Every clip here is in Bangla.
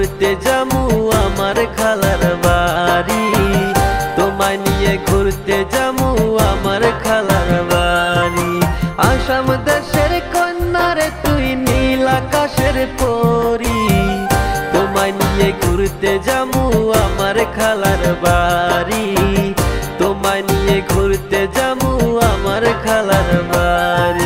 ঘুরতে যামু আমার খালার বাড়ি, তোমায় নিয়ে ঘুরতে যামু আমার খালার বাড়ি। আসাম দেশের কন্যা রে তুই নীল আকাশের পরী, তোমায় নিয়ে ঘুরতে যামু আমার খালার বাড়ি, তোমায় নিয়ে ঘুরতে যামু আমার খালার বাড়ি।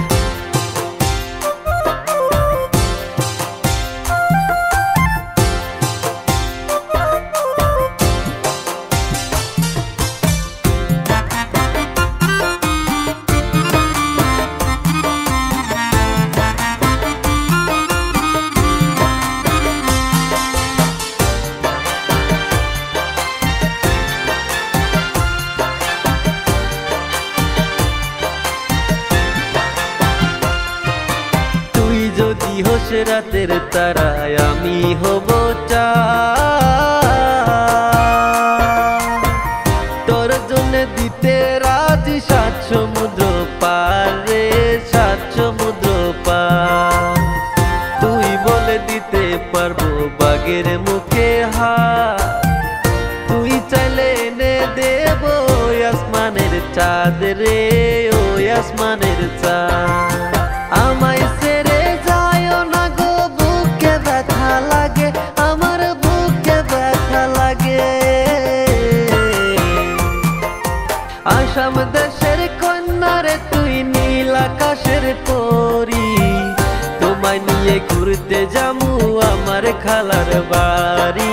যদি হোস রাতের তারায় আমি হব চাঁদ, তোর জন্য দিতে রাজি সাত সমুদ্র পার রে, সাত সমুদ্র পার। তুই বলে দিতে পারবো বাঘের মুখে হাত, তুই চাইলে এনে দেব আসমানের চাঁদ রে, ও আসমানের চাঁদ। আমায় ছেড়ে যায়ও না গো, বুকে ব্যথা লাগে, আমার বুকে ব্যথা লাগে। আসাম দেশের কন্যা রে তুই নীল আকাশের পরী, তোমায় নিয়ে ঘুরতে যামু আমার খালার বাড়ি,